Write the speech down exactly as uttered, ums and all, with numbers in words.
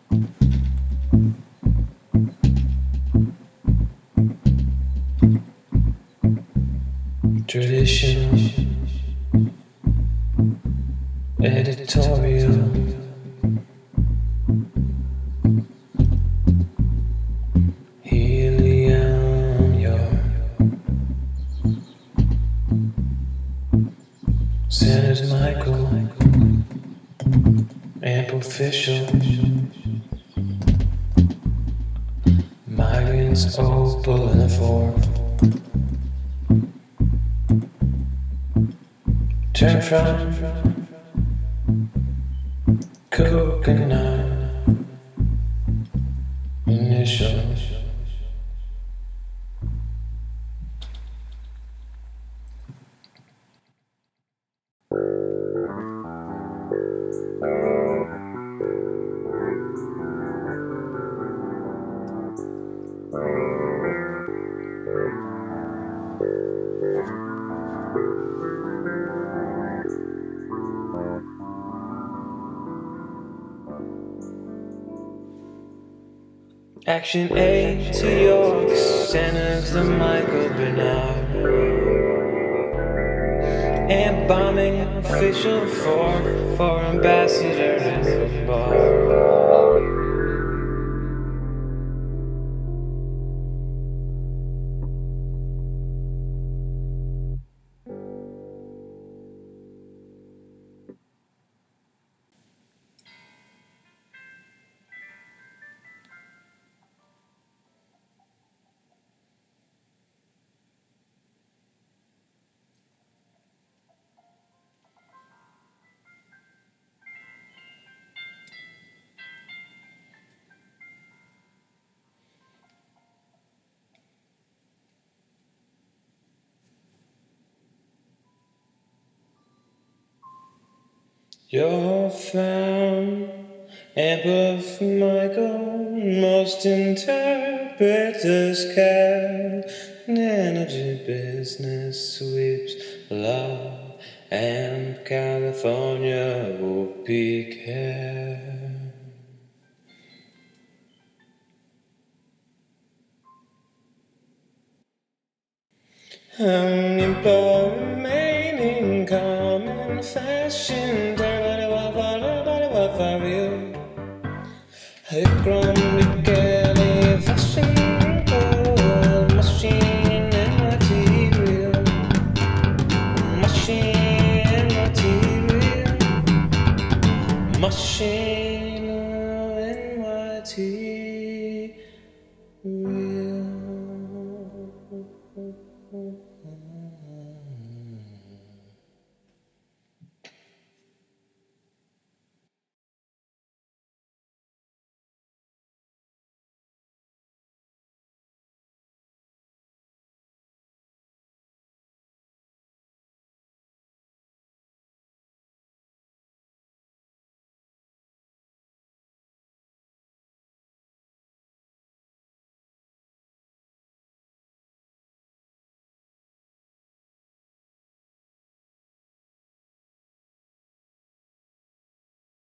Traditional, editorial, helium, your Senate Michael, amplificial, migrants opal in a fork. Turn from coconut initials. Action A to York, Santa's the Michael Bernard, and bombing official for for ambassador in the bar. You're found, above Michael, most interpreters care. Energy business sweeps love and California will be care. Unemployment, common fashion, for you. Economically fashion, gold, machine and material, machine and material, machine and material.